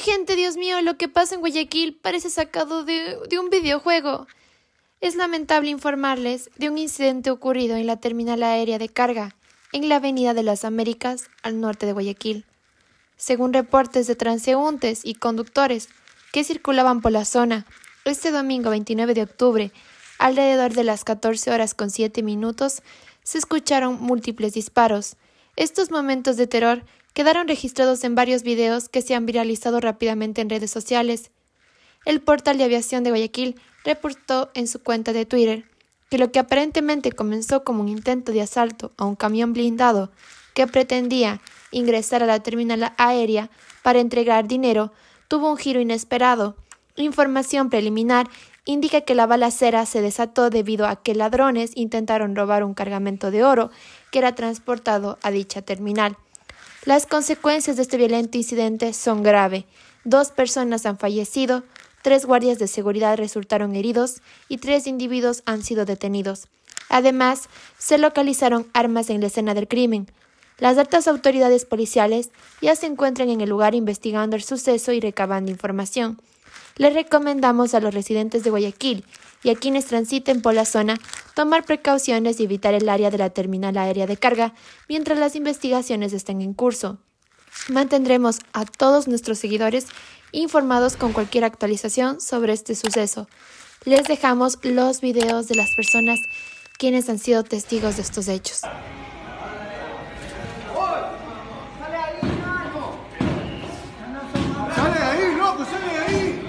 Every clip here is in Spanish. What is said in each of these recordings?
gente, Dios mío, lo que pasa en Guayaquil parece sacado de un videojuego. Es lamentable informarles de un incidente ocurrido en la terminal aérea de carga, en la Avenida de las Américas, al norte de Guayaquil. Según reportes de transeúntes y conductores que circulaban por la zona, este domingo 29 de octubre, alrededor de las 14:07, se escucharon múltiples disparos. Estos momentos de terror quedaron registrados en varios videos que se han viralizado rápidamente en redes sociales. El portal de aviación de Guayaquil reportó en su cuenta de Twitter que lo que aparentemente comenzó como un intento de asalto a un camión blindado que pretendía ingresar a la terminal aérea para entregar dinero tuvo un giro inesperado. Información preliminar indica que la balacera se desató debido a que ladrones intentaron robar un cargamento de oro que era transportado a dicha terminal. Las consecuencias de este violento incidente son graves. 2 personas han fallecido, 3 guardias de seguridad resultaron heridos y 3 individuos han sido detenidos. Además, se localizaron armas en la escena del crimen. Las altas autoridades policiales ya se encuentran en el lugar investigando el suceso y recabando información. Les recomendamos a los residentes de Guayaquil y a quienes transiten por la zona tomar precauciones y evitar el área de la terminal aérea de carga mientras las investigaciones estén en curso. Mantendremos a todos nuestros seguidores informados con cualquier actualización sobre este suceso. Les dejamos los videos de las personas quienes han sido testigos de estos hechos. ¡Sale de ahí, loco! ¡Sale de ahí!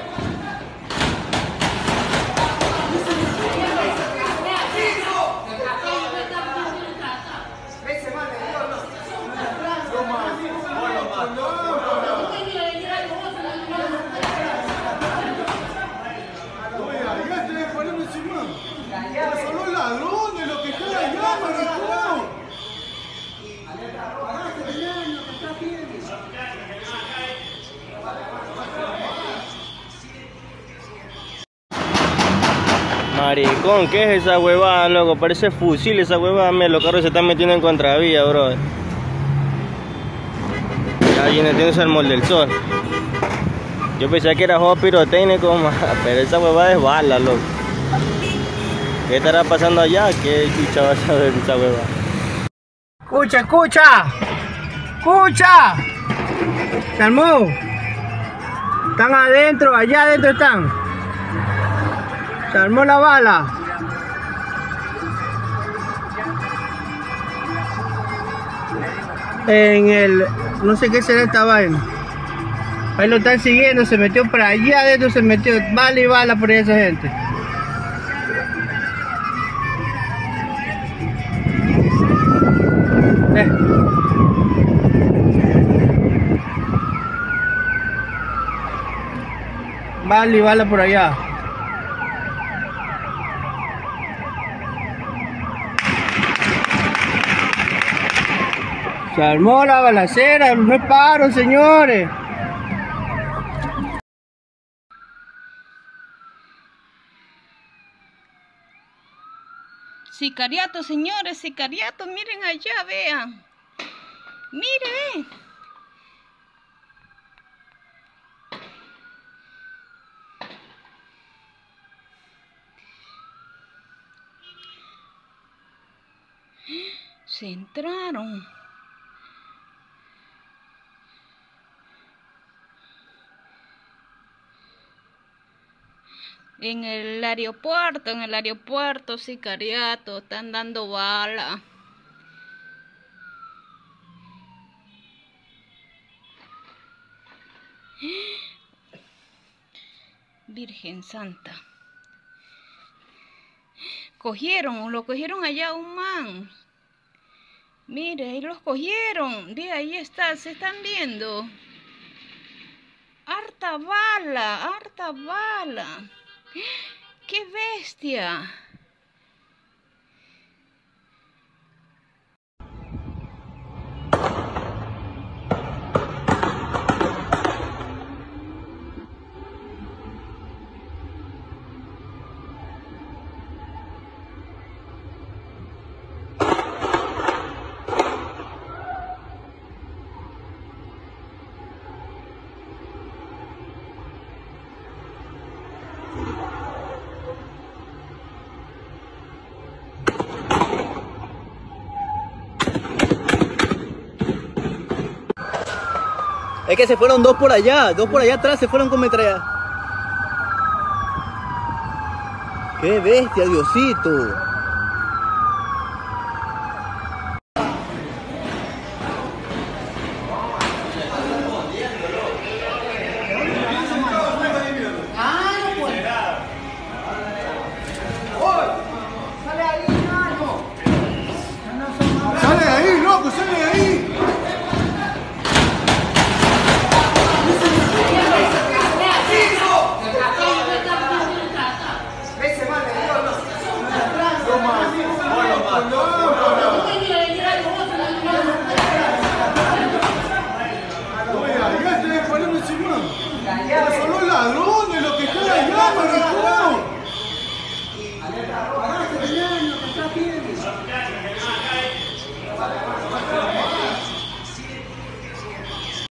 Son los ladrones los que están allá, maricón. Maricón, ¿qué es esa huevada, loco? Parece fusil esa huevada. Mira, los carros se están metiendo en contravía, bro. Ya viene metiéndose el molde del sol. Yo pensé que era juego pirotécnico, pero esa huevada es bala, loco. ¿Qué estará pasando allá? ¿Qué chucha va a saber esa huevada? ¡Escucha, escucha! ¡Escucha! ¿Se armó? Están adentro, allá adentro están. Se armó la bala. En el... no sé qué será esta vaina. Ahí lo están siguiendo, se metió por allá adentro, se metió bala y bala por esa gente. Bala y bala por allá. Se armó la balacera, no es paro, señores. Sicariato, señores, sicariato, miren allá, vean. Miren. Se entraron. En el aeropuerto, sicariato, están dando bala. Virgen Santa. Lo cogieron allá un man. Mire, ahí los cogieron. De ahí está, se están viendo. Harta bala, harta bala. ¡Qué bestia! Es que se fueron dos por allá atrás se fueron con metralla. ¡Qué bestia, Diosito! ¡Sale de ahí, loco! ¡Sale de ahí! Son los ladrones los que están allá, maricón.